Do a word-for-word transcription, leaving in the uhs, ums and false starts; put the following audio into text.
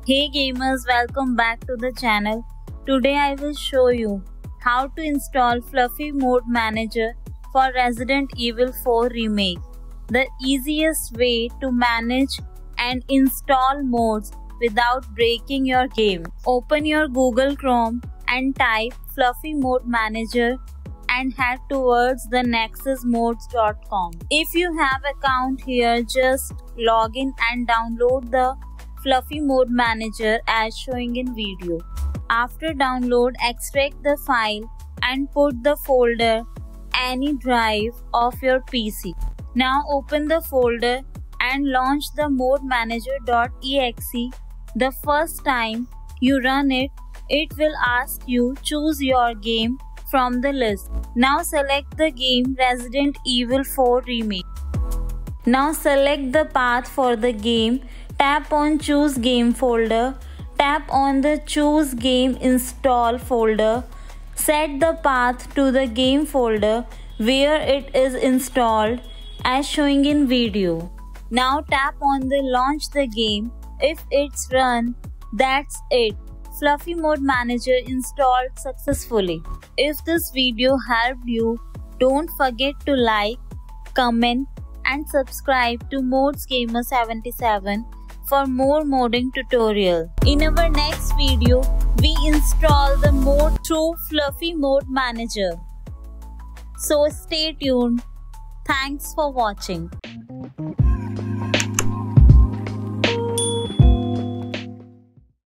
Hey gamers, welcome back to the channel. Today I will show you how to install Fluffy Mode Manager for Resident Evil four Remake. The easiest way to manage and install modes without breaking your game. Open your Google Chrome and type Fluffy Mode Manager and head towards the nexus modes dot com. If you have account here, just log in and download the Fluffy Mode Manager as showing in video. After download, extract the file and put the folder any drive of your P C. Now open the folder and launch the mode manager dot E X E. The first time you run it, it will ask you choose your game from the list. Now select the game Resident Evil four Remake. Now select the path for the game. Tap on Choose Game folder. Tap on the Choose Game Install folder. Set the path to the game folder where it is installed as showing in video. Now tap on the Launch the game. If it's run, that's it. Fluffy Mode Manager installed successfully. If this video helped you, don't forget to like, comment and subscribe to Mods Gamer seventy-seven for more modding tutorial. In our next video, we install the mode through Fluffy Mode Manager. So stay tuned. Thanks for watching.